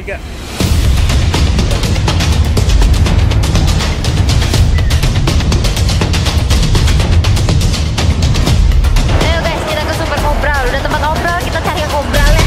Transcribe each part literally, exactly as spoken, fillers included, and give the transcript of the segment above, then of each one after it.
Kak. Ayo guys, kita ke Super Obral. Udah tempat obral, kita cari yang obralnya.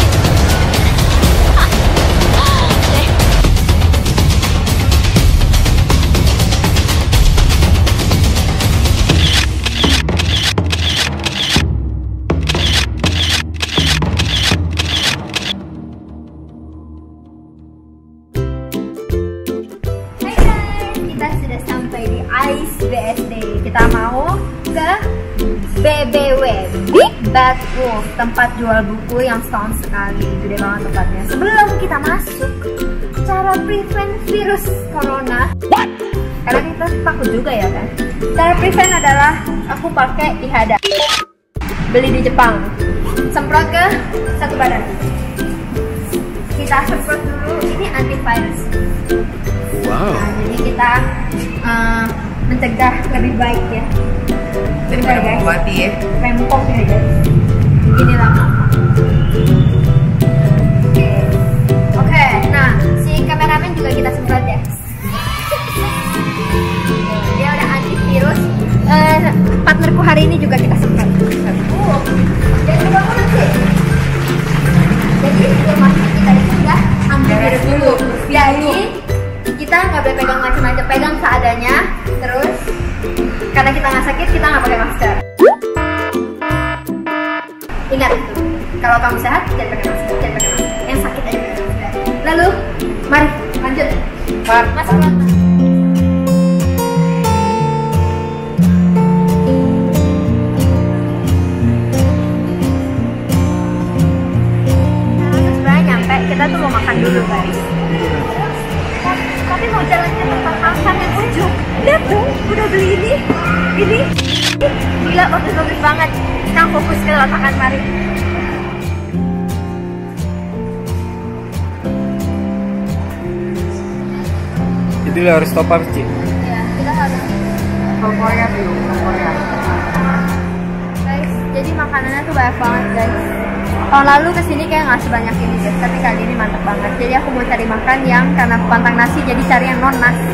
B S D. Kita mau ke B B W, Big Bad Wolf, tempat jual buku yang setahun sekali. Gede banget tempatnya. Sebelum kita masuk, cara prevent virus corona. What? Karena kita takut juga ya kan. Cara prevent adalah aku pakai Ihada. Beli di Jepang. Semprot ke satu badan. Kita semprot dulu. Ini antivirus. Wow. Nah, jadi kita uh, mencegah lebih baik ya. Lebih baik guys. Mati ya. Rempong ya guys. Ini lama. Oke. Oke. Nah, si kameramen juga kita semprot ya. Dia udah antivirus. Uh, partnerku hari ini juga kita semprot. Uh, jadi bangun sih. Jadi informasi kita itu udah antivirus dulu. Jadi kita nggak boleh pegang macam-macam, pegang seadanya. Terus karena kita nggak sakit, kita nggak pakai masker. Ingat itu, kalau kamu sehat jangan pakai masker, jangan pakai masker. Yang sakit aja pakai masker. Lalu, mari lanjut. Pak, Masuk. Nah, sebenarnya nyampe, kita tuh mau makan dulu guys. Tapi mau jalannya tempat makan yang ujung. Lihat dong, udah beli ini, ini. Gila, bagus-bagus banget. Sekarang fokus ke makan, mari. Jadi lo harus top up sih. Ya, kita harus. Korea dulu, Korea. Guys, jadi makanannya tuh banyak banget guys. Tahun lalu kesini kayak nggak sebanyak ini guys, tapi kali ini mantap banget. Jadi aku mau cari makan yang karena aku pantang nasi, jadi cari yang non nasi.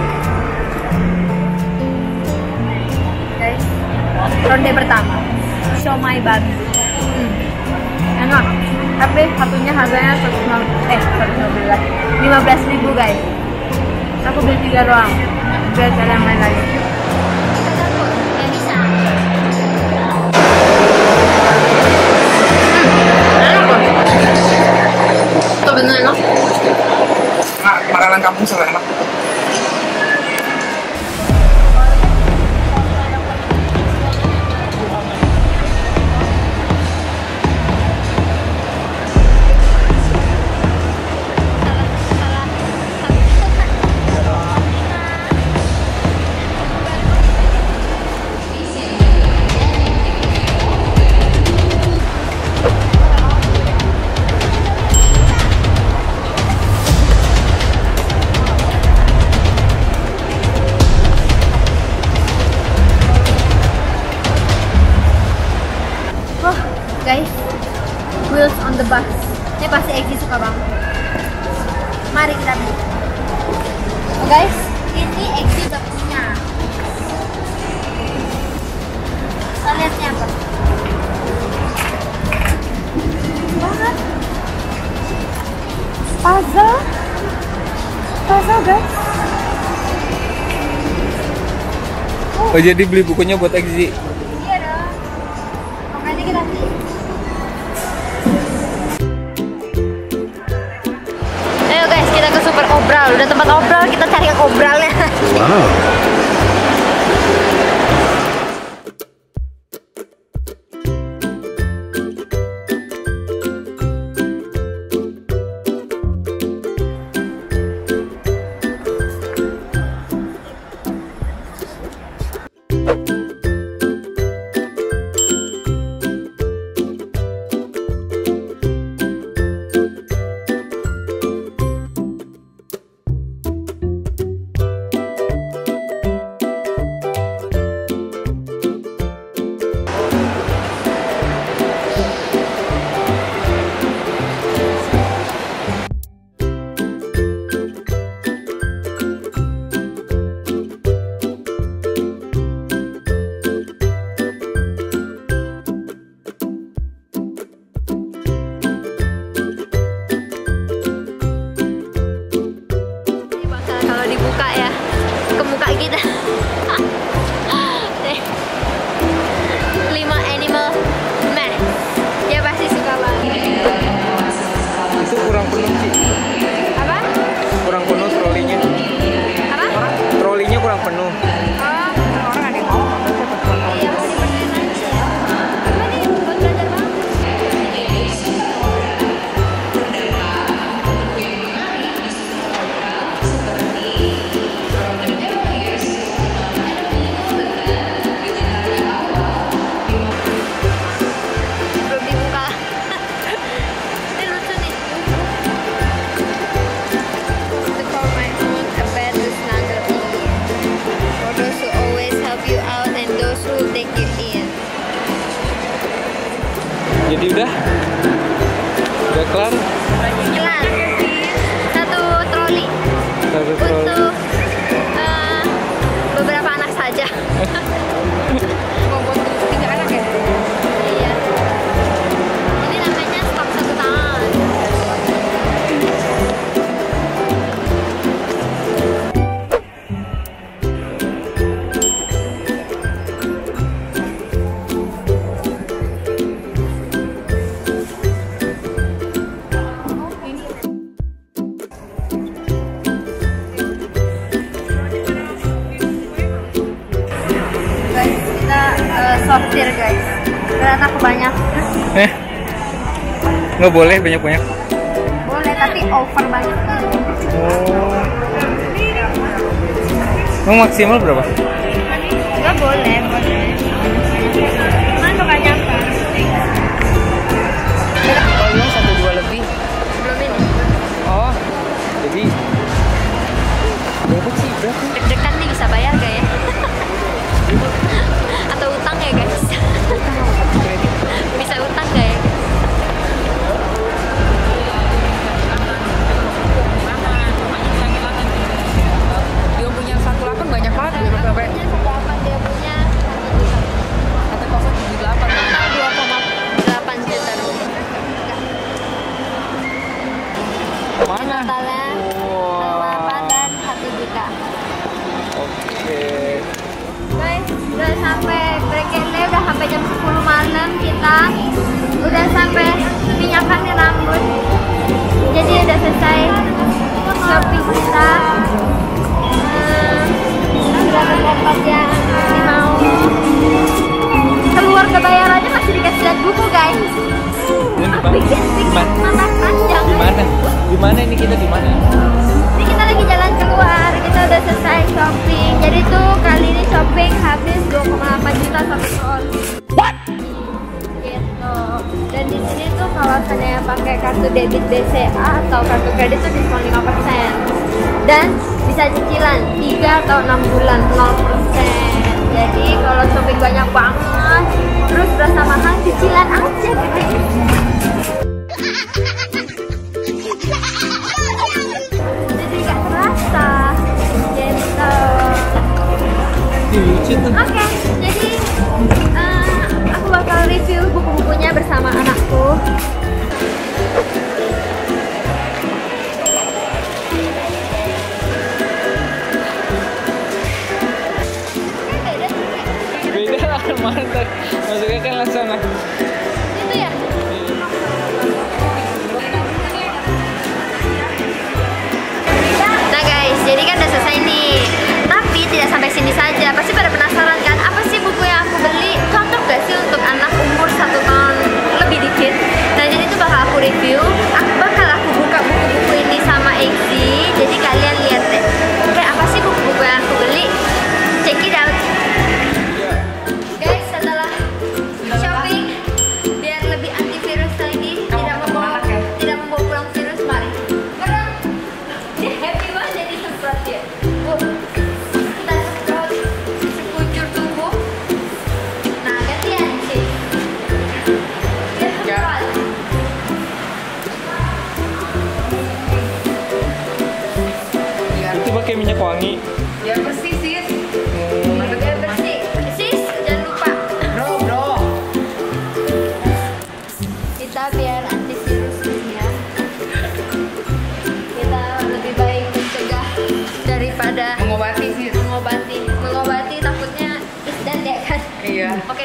Guys, ronde pertama, siomay babi. Hmm. Enak, tapi satunya harganya eh lima belas ribu guys. Aku beli tiga doang, biar cari yang lain lagi. Itu bener enak. Nah, makanan kampung selalu enak. Guys, wheels on the bus. Ini pasti Egy suka banget. Mari kita beli. Oh guys, ini Egy udah punya. Kita lihatnya apa? Banget. Puzzle. Puzzle guys. Oh jadi beli bukunya buat Egy. Iya dong. Makanya kita beli. Ayo guys, kita ke Super Obral. Udah tempat obral, kita cari yang obralnya. Wow. Jadi udah, udah kelar. Kelar. Satu troli. Satu troli. Untuk uh, beberapa anak saja. Mau buat tiga anak ya? Iya. Ini namanya stok satu tahun. Guys, kita uh, sortir guys. Ternyata kebanyakan. Eh, nggak boleh banyak-banyak. Boleh, tapi over banyak. Oh. Mau maksimal berapa? Enggak boleh, boleh. Cuman kebanyakan. Kalau bilang satu dua lebih. Belum ini. Oh, jadi berapa sih? Berapa? Deg-degan nih, bisa bayar gak ya? Atau utang ya guys? Bisa utang gak ya? Dia punya satu delapan banyak banget. Dia berapa? Dia punya apa? Dia punya Satu kosong tujuh delapan. dua koma delapan juta rupiah. Mana? Totalnya delapan dan satu juta. Oke. Guys, udah sampai breaknya, udah sampai jam sepuluh malam kita. Udah sampai minyakan nih rambut. Jadi udah selesai shopping kita. Hmm, sudah tempat yang masih mau keluar ke bayarannya masih dikasih lihat buku guys. Bikin bikin nambah panjang. Di mana? Di mana ini kita di mana? Ini kita lagi jalan keluar, kita udah selesai shopping. Jadi tuh kali ini shopping habis dua koma delapan juta satu troli. What? Gitu. Dan di sini tuh kalau misalnya pakai kartu debit B C A atau kartu kredit tuh diskon lima persen. Dan bisa cicilan tiga atau enam bulan nol persen. Jadi kalau shopping banyak banget, terus berasa mahal, cicilan aja guys. Jadi gak terasa gitu. Lucu tuh. Oke, jadi eh, aku bakal review buku-bukunya bersama anakku. Beda lah, mantap. Maksudnya kan langsung lah. Itu ya? Nah guys, jadi kan udah selesai nih. Tapi tidak sampai sini saja. Pasti pada penasaran kan, apa sih buku yang aku beli? Cocok gak sih untuk anak umur satu tahun lebih dikit? Nah jadi itu bakal aku review. Aku bakal aku buka buku-buku ini sama Exi. Jadi kalian lihat deh. Kayak apa sih buku-buku yang aku beli? Check it out. Guys, setelah shopping biar lebih antivirus lagi, tidak membawa tidak membawa pulang virus, mari. Karena dia happy banget jadi semprot dia. Uh, kita semprot sekujur tubuh. Nah, gantian sih. Dia semprot. Itu pakai minyak wangi. Ya bersih sih. Biar bersih. Sis, jangan lupa. Bro, bro. Kita biar antivirus ya. Kita lebih baik mencegah daripada Mengobati sih. mengobati. Mengobati takutnya isdan ya kan. Iya. Oke.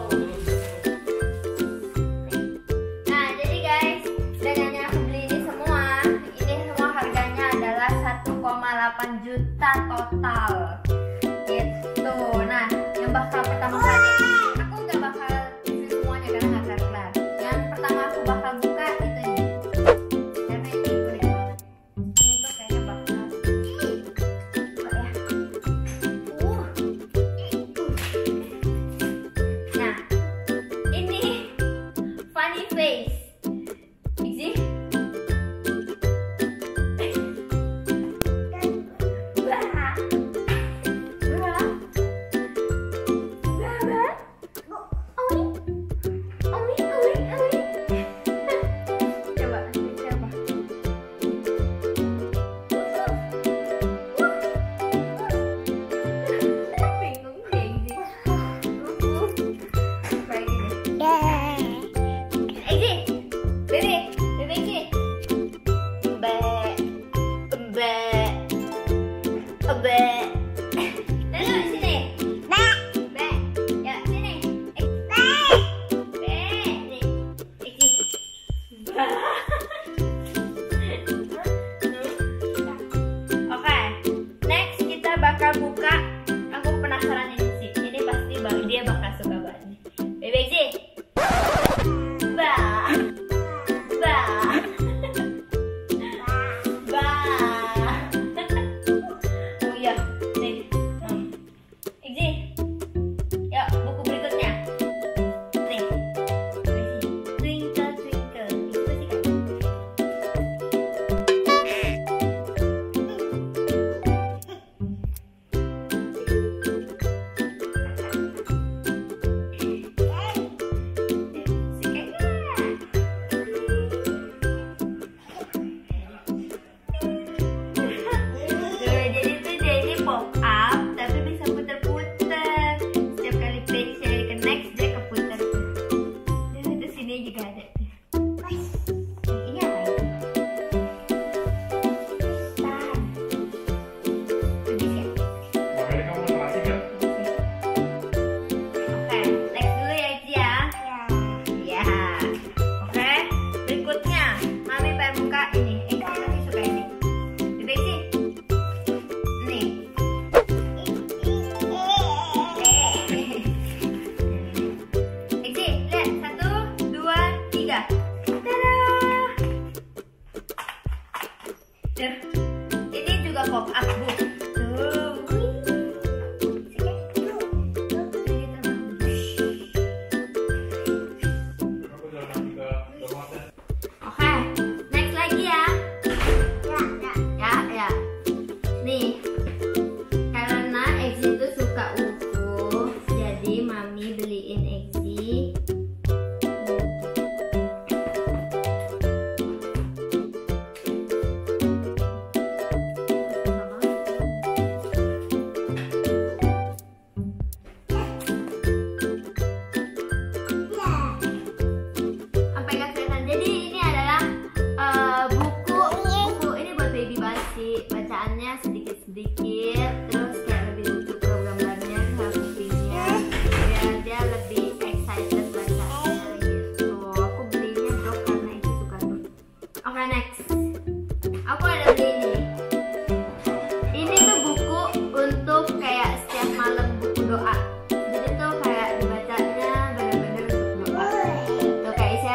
Nah, jadi guys, dengan yang aku beli ini semua, ini semua harganya adalah satu koma delapan juta total. Gitu. Nah, yang bakal pertama kali aku nggak bakal review semuanya karena nggak kelar-kelar. Yang pertama aku bakal buka itu ini. Karena ini unik banget. Ini tuh kayaknya bakal buka ya. Uh. Nah, ini funny face. Ixi. Wah. Wah. Wah, wah. Oh, ini. Oh, ini, oh, ini, oh, ini.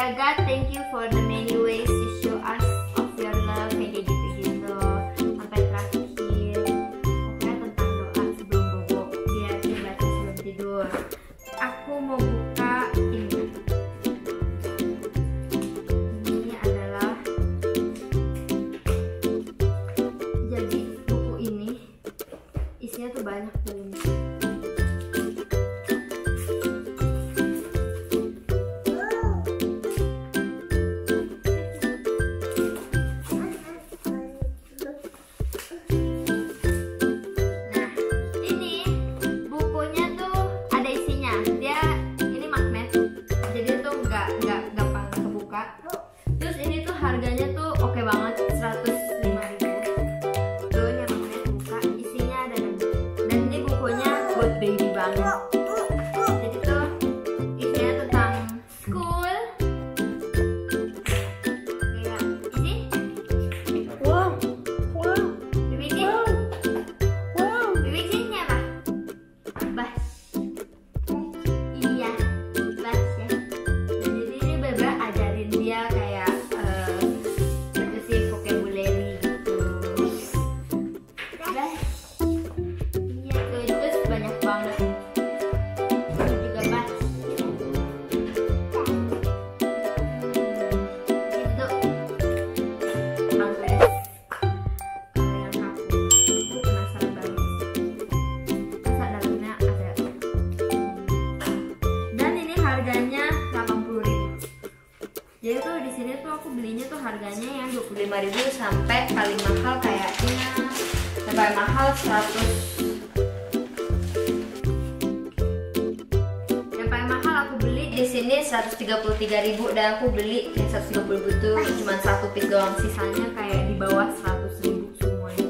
kayak God, thank you for the many ways you show us of your love, kayak gitu-gitu. Sampai terakhir, pokoknya tentang doa sebelum bobo, biar dibaca sebelum tidur. Aku mau buka ini. Ini adalah, jadi buku ini isinya tuh banyak tuh. Terus ini tuh harganya tuh oke banget, seratus lima ribu. Tuh ini magnet buka, isinya ada buku. Dan ini bukunya buat baby banget. Jadi tuh isinya tentang school. Kayak ini. Wow. Wow. Baby Jin. Wow. Baby Jinnya apa? Bas. Iya. Bas ya. Jadi ini bener ajarin dia kayak harganya delapan puluh ribu. Jadi tuh di sini tuh aku belinya tuh harganya yang dua puluh lima ribu sampai paling mahal kayaknya sampai mahal seratus. Yang paling mahal aku beli di sini seratus tiga puluh tiga ribu dan aku beli yang seratus tiga puluh ribu tuh cuma satu piece doang, sisanya kayak di bawah seratus ribu semuanya.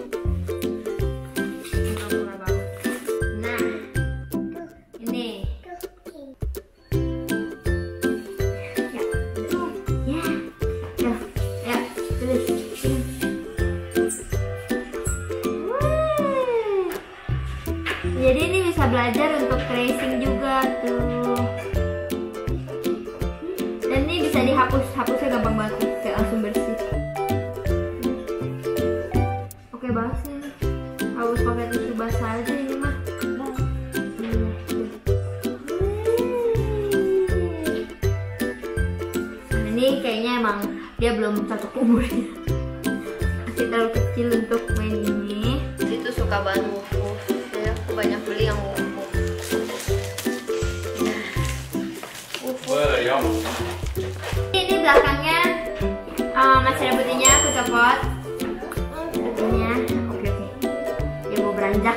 Nah, ini jadi ini bisa belajar untuk tracing juga tuh. Dan ini bisa dihapus, hapusnya gampang banget, kayak langsung bersih. Oke banget sih ini. Hapus pakai tisu basah aja ini mah. Nah, ini kayaknya emang dia belum cocok umurnya. Masih terlalu kecil untuk main ini. Dia tuh suka banget buku. Aku banyak beli yang wufu. Wufu. Ini belakangnya uh, masih ada putihnya, aku copot. Putihnya, oke oke. Dia mau beranjak.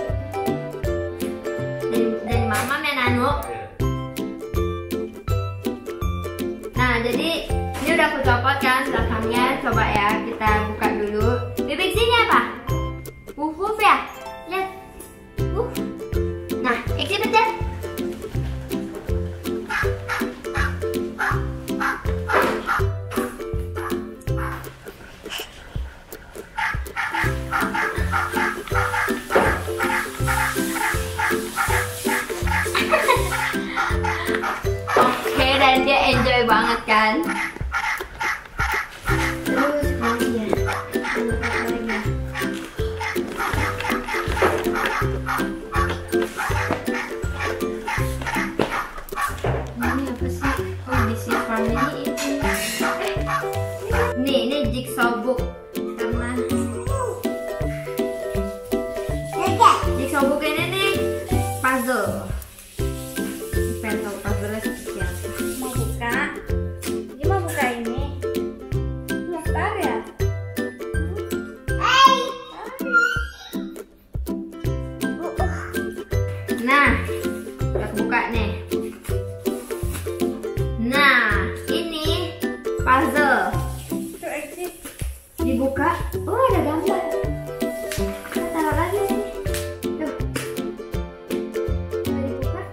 Dan, dan mama main anu. Nah jadi ini udah aku copot kan belakangnya. Coba ya kita buka dulu. Bibik sini apa? Wufu ya? Lihat. Uh. Nah, exhibit ya. Oke, dan dia enjoy banget kan. Terus lagi ya. Nih, ini jigsaw book sama jigsaw book ini nih puzzle. Pengen tahu puzzle-nya seperti apa? Mau buka? Ini mau buka ini? Daftar ya? Nah, kita buka nih. Nah, ini puzzle. Dibuka, oh ada gambar. Kita taruh lagi sini. Tuh. Kita dibuka.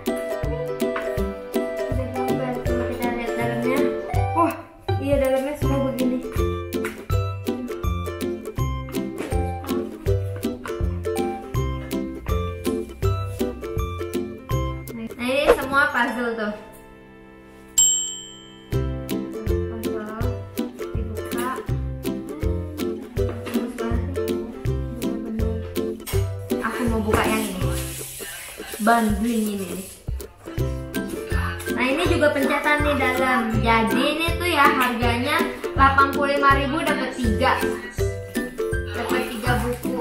Ada gambar. Coba kita lihat dalamnya. Wah, iya dalamnya semua begini. Nah ini semua puzzle tuh. bundling ini. Nah ini juga pencetan nih dalam. Jadi ini tuh ya harganya delapan puluh lima ribu dapat tiga, dapat tiga buku.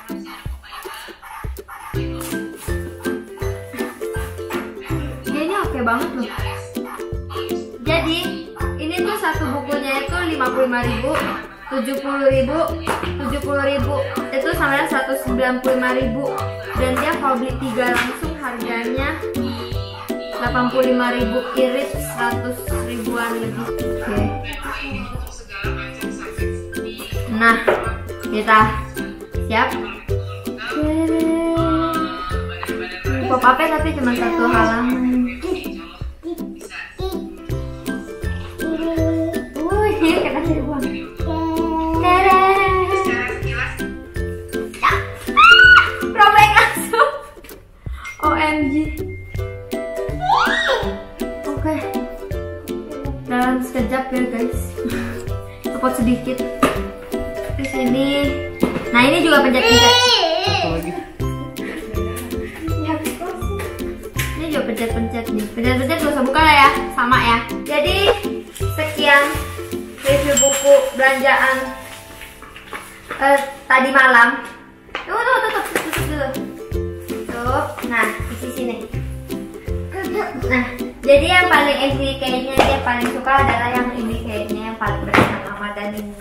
Ya, ini oke banget loh. Jadi ini tuh satu bukunya itu lima puluh lima ribu, tujuh puluh ribu, tujuh puluh ribu, itu sama dengan seratus sembilan puluh lima ribu. Dan dia kalau beli tiga langsung harganya delapan puluh lima ribu, iris seratus ribuan lebih. Oke. Nah, kita siap. Pop up-nya tapi cuma satu halaman. Wih, kena cari uang. Robek langsung. O M G. Oke. Dalam sekejap ya guys. Cepet sedikit. Di sini. Nah ini juga pencet-pencet. lagi. Ini juga pencet-pencet nih. Pencet-pencet gak usah buka lah ya, sama ya. Jadi sekian review buku belanjaan uh, tadi malam. Tuh, tuh, tuh, tuh, tutup dulu. Tutup. Nah, isi sini. Nah, jadi yang paling F D kayaknya dia paling suka adalah yang ini kayaknya yang paling berkesan Ramadan ini.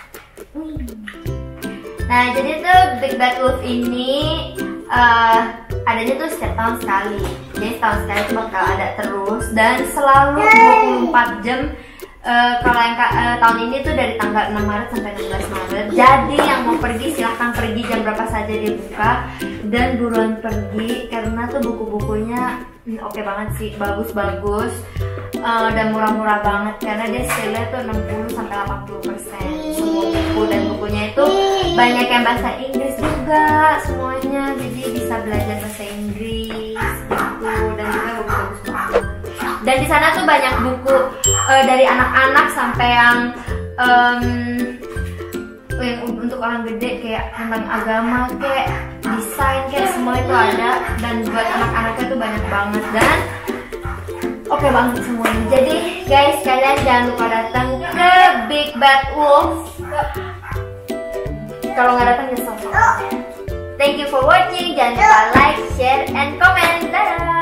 Nah, jadi tuh Big Bad Wolf ini uh, adanya tuh setiap tahun sekali. Jadi setahun sekali tuh bakal ada terus dan selalu dua puluh empat jam. Uh, kalau yang uh, tahun ini tuh dari tanggal enam Maret sampai enam belas Maret. Jadi yang mau pergi silahkan pergi jam berapa saja dia buka dan buruan pergi karena tuh buku-bukunya hmm, oke okay banget sih, bagus-bagus uh, dan murah-murah banget karena dia sale-nya tuh enam puluh sampai delapan puluh persen semua buku dan bukunya itu banyak yang bahasa Inggris juga semuanya, jadi bisa belajar bahasa Inggris gitu dan juga bagus-bagus banget. Dan di sana tuh banyak buku uh, dari anak-anak sampai yang um, yang untuk orang gede kayak tentang agama, kayak desain, kayak semua itu ada dan buat anak-anaknya tuh banyak banget dan oke okay banget semuanya. Jadi guys kalian jangan lupa datang ke Big Bad Wolf. Kalau nggak datang nyesel. Thank you for watching. Jangan lupa like, share, and comment. Dadah.